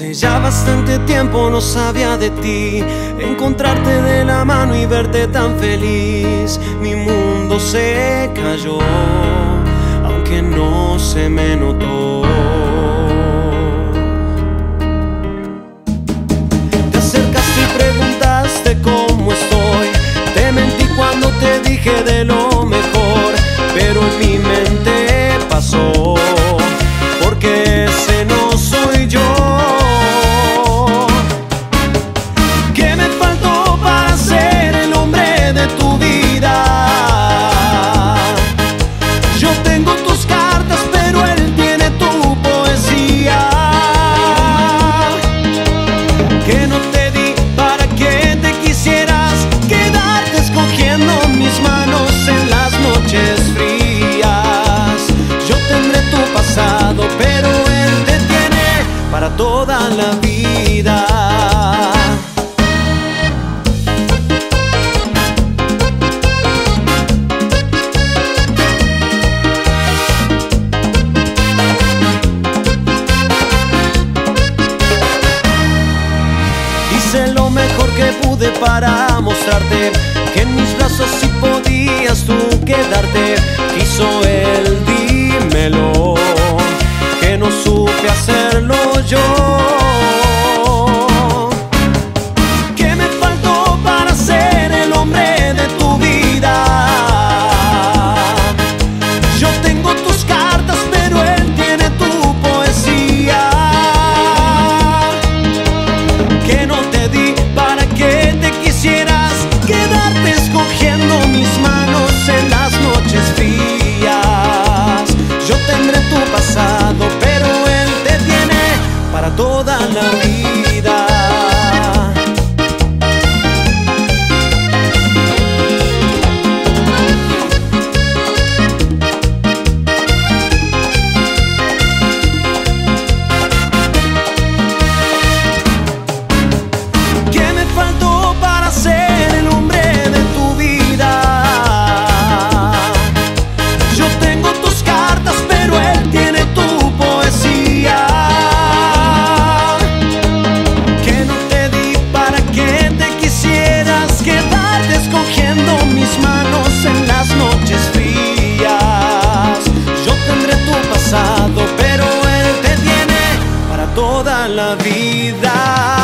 Hace ya bastante tiempo no sabía de ti, encontrarte de la mano y verte tan feliz. Mi mundo se cayó, aunque no se me notó. Te acercaste y preguntaste cómo estoy. Te mentí cuando te dije de lo mejor, pero en mi mente pasó, porque ese no soy yo. ¿Qué me faltó para ser el hombre de tu vida? Yo tengo tus cartas, pero él tiene tu poesía. Que no te di para que te quisieras quedarte escogiendo mis manos en las noches frías. Yo tendré tu pasado, pero él te tiene para toda la vida. Hice lo mejor que pude para mostrarte que en mis brazos sí podías tú quedarte. Quiso él, dímelo, que no supe hacerlo yo. ¿Qué me faltó para ser el hombre de tu vida? Yo tengo tus cartas, pero él tiene tu poesía. Que no te di para que te quisieras quedarte escogiendo mis manos en las noches frías. Yo tendré tu pasado, pero él te tiene para toda la vida. ¿Qué me faltó para ser el hombre de tu vida? Yo tengo tus cartas, pero él tiene tu poesía. Que no te di para que te quisieras quedarte escogiendo mis manos en las noches frías. Yo tendré tu pasado, pero él te tiene para toda la vida.